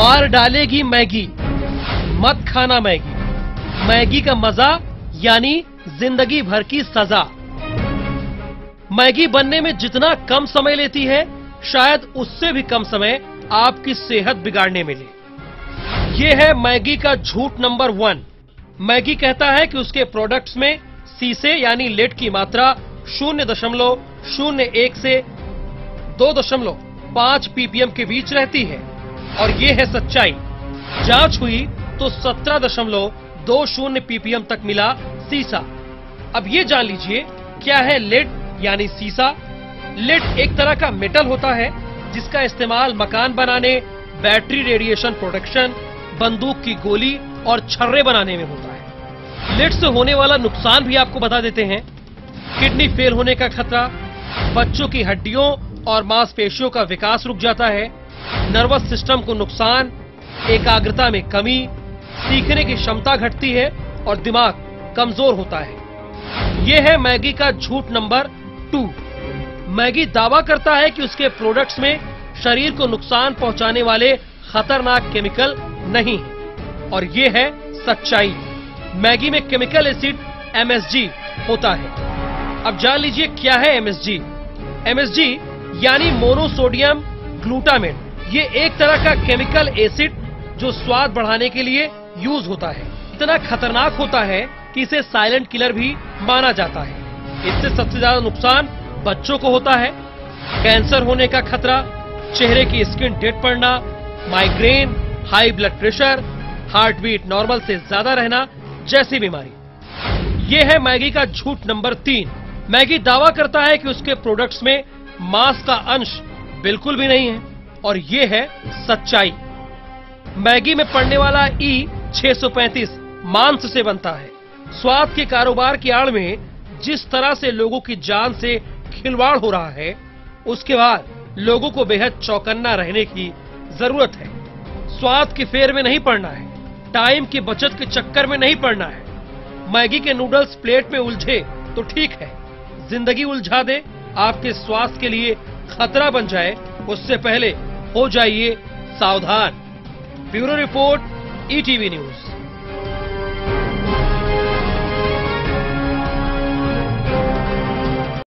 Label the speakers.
Speaker 1: मार डालेगी मैगी, मत खाना मैगी। मैगी का मजा यानी जिंदगी भर की सजा। मैगी बनने में जितना कम समय लेती है, शायद उससे भी कम समय आपकी सेहत बिगाड़ने में ले। ये है मैगी का झूठ नंबर 1। मैगी कहता है कि उसके प्रोडक्ट्स में सीसे यानी लेड की मात्रा 0.01 से 2.5 ppm के बीच रहती है, और ये है सच्चाई। जांच हुई तो 17.20 ppm तक मिला सीसा। अब ये जान लीजिए क्या है लेड यानी सीसा। लेड एक तरह का मेटल होता है जिसका इस्तेमाल मकान बनाने, बैटरी रेडिएशन प्रोटेक्शन, बंदूक की गोली और छर्रे बनाने में होता है। लेड से होने वाला नुकसान भी आपको बता देते हैं। किडनी फेल होने का खतरा, बच्चों की हड्डियों और मांसपेशियों का विकास रुक जाता है, नर्वस सिस्टम को नुकसान, एकाग्रता में कमी, सीखने की क्षमता घटती है और दिमाग कमजोर होता है। यह है मैगी का झूठ नंबर 2। मैगी दावा करता है कि उसके प्रोडक्ट्स में शरीर को नुकसान पहुंचाने वाले खतरनाक केमिकल नहीं है, और यह है सच्चाई। मैगी में केमिकल एसिड MSG होता है। अब जान लीजिए क्या है MSG। MSG यानी मोनोसोडियम ग्लूटामेट। ये एक तरह का केमिकल एसिड जो स्वाद बढ़ाने के लिए यूज होता है। इतना खतरनाक होता है कि इसे साइलेंट किलर भी माना जाता है। इससे सबसे ज्यादा नुकसान बच्चों को होता है। कैंसर होने का खतरा, चेहरे की स्किन डेड पड़ना, migraine, high blood pressure, heart beat normal से ज्यादा रहना जैसी बीमारी। यह है मैगी का झूठ नंबर 3। मैगी दावा करता है कि उसके प्रोडक्ट्स में मांस का अंश बिल्कुल भी नहीं है, और यह है सच्चाई। मैगी में पड़ने वाला E635 मांस से बनता है। स्वाद के कारोबार की आड़ में जिस तरह से लोगों की जान से खिलवाड़ हो रहा है, उसके बाद लोगों को बेहद चौकन्ना रहने की जरूरत है। स्वाद की फेर में नहीं पड़ना है, टाइम की बचत के चक्कर में नहीं पड़ना है। मैगी के नूडल्स प्लेट में उलझे तो ठीक है, जिंदगी उलझा दे, आपके स्वास्थ्य के लिए खतरा बन जाए, उससे पहले हो जाइए सावधान। Bureau report, ETV news.